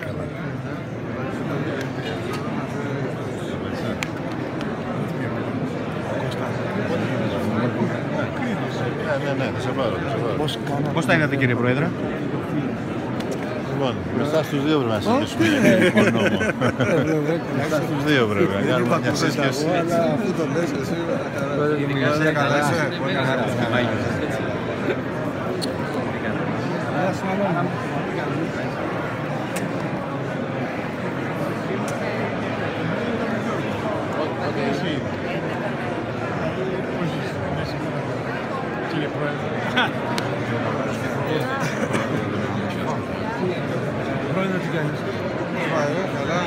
καλά. Ναι, θα σε πάρω. Πώς τα είδατε, κύριε Πρόεδρε? Λοιπόν, μπροστά στους δύο πρέπει να συζητήσουμε για τον νόμο. Μπροστά στους δύο πρέπει να κάνουμε μια σύσκεψη. Αλλά αφού το λες εσύ, Γενικά καλά είσαι. Πολύ καλά. Κύριε Πρόεδρε. Πρόεδρε, τι κάνεις? καλά.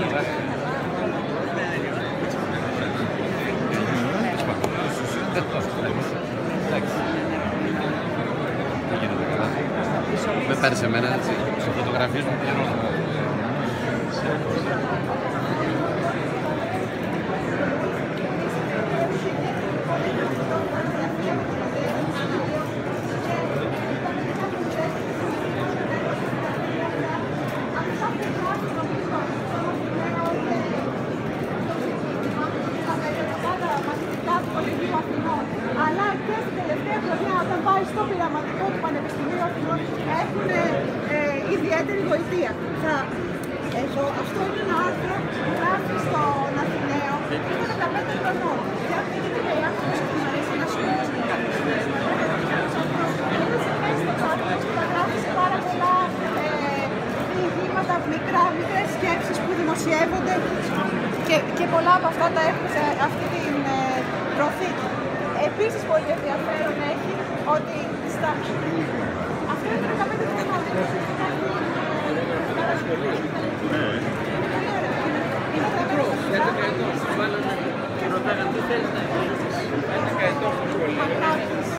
Με πάρεις εμένα, έτσι, σε φωτογραφίες μου πληρώνω. Αλλά και στην τελευταία χρονιά, όταν πάει στο πειραματικό του Πανεπιστημίου Αθηνών, έχουν ιδιαίτερη βοηθεία. Αυτό είναι ένα άρθρο που γράφει στον Αθηναίο, είναι 15 χρονών. Και αν δείτε και οι άνθρωποι που μου αρέσει να σπουδάζουν, θα γράφει πάρα πολλά διηγήματα, μικρές σκέψεις που δημοσιεύονται και πολλά από αυτά τα έχουμε σε αυτή την προθήκη. Επίσης, πολύ ενδιαφέρον έχει ότι στα... Αυτό είναι 15 χρονών. Είναι 10 ετών.